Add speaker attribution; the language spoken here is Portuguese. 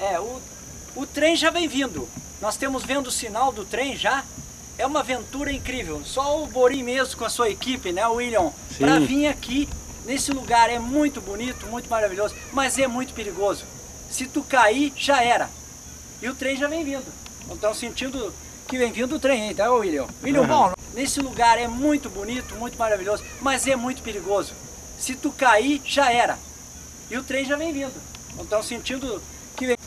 Speaker 1: O trem já vem vindo. Nós temos vendo o sinal do trem já. É uma aventura incrível. Só o Borim mesmo com a sua equipe, né, William, para vir aqui nesse lugar. É muito bonito, muito maravilhoso, mas é muito perigoso. Se tu cair, já era. E o trem já vem vindo. Estão sentindo que vem vindo o trem, hein, tá, William? William, bom, nesse lugar é muito bonito, muito maravilhoso, mas é muito perigoso. Se tu cair, já era. E o trem já vem vindo. Estão sentindo que vem...